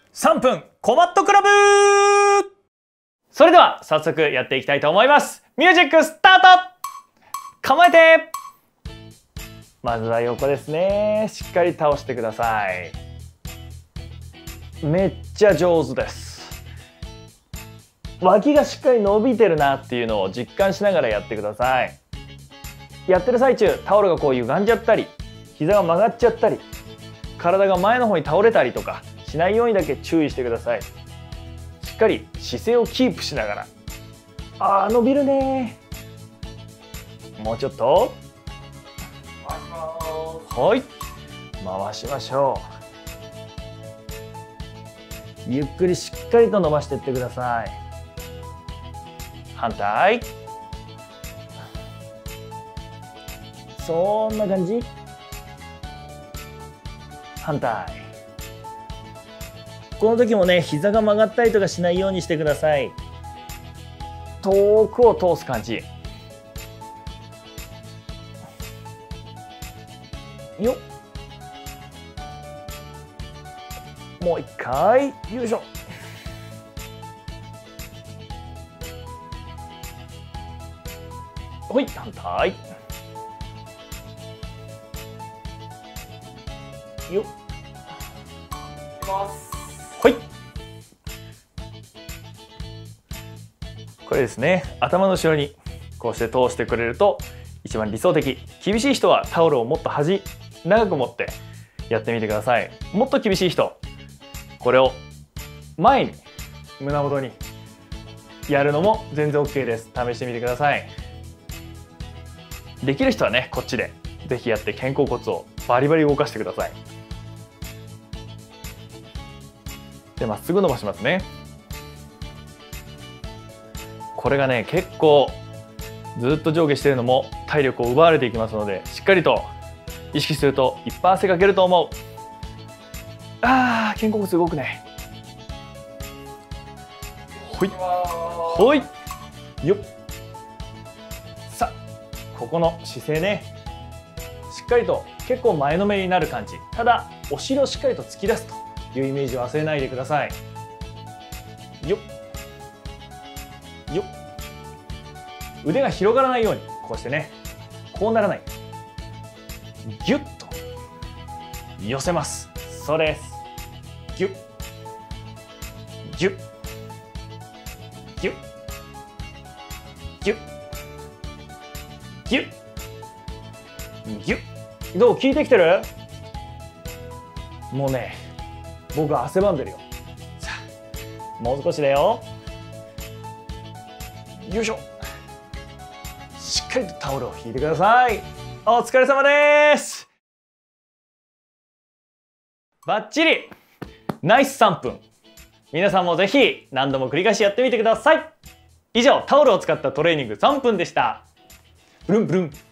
3分コマットクラブ。それでは早速やっていきたいと思います。ミュージックスタート。構えて。まずは横ですね。しっかり倒してください。めっちゃ上手です。脇がしっかり伸びてるなっていうのを実感しながらやってください。やってる最中タオルがこう歪んじゃったり、膝が曲がっちゃったり、体が前の方に倒れたりとかしないようにだけ注意してください。しっかり姿勢をキープしながら。伸びるね。もうちょっと。はい、回しましょう。ゆっくりしっかりと伸ばしていってください。反対。そんな感じ。反対。この時もね、膝が曲がったりとかしないようにしてください。遠くを通す感じ。よっ。もう一回。よいしょ。ほい、反対。よっ。ほい。これですね、頭の後ろにこうして通してくれると一番理想的。厳しい人はタオルをもっと長く持ってやってみてください。もっと厳しい人、これを前に胸元にやるのも全然 OK です。試してみてください。できる人はね、こっちでぜひやって肩甲骨をバリバリ動かしてください。で、まっすぐ伸ばしますね。これがね、結構ずっと上下してるのも体力を奪われていきますので、しっかりと意識するといっぱい汗かけると思う。肩甲骨動くね。ほいほいよっ。さあ、ここの姿勢ね、しっかりと結構前のめりになる感じ。ただお尻をしっかりと突き出すというイメージを忘れないでください。よっよっ。腕が広がらないように、こうしてね、こうならない、ギュッと寄せます。そうです。ギュッギュッギュッギュッギュッギュッ。どう、効いてきてる？もうね、僕は汗ばんでるよ。さあ、もう少しだよ。よいしょ。しっかりとタオルを引いてください。お疲れ様です。バッチリナイス3分。皆さんもぜひ何度も繰り返しやってみてください。以上、タオルを使ったトレーニング3分でした。ブルンブルン。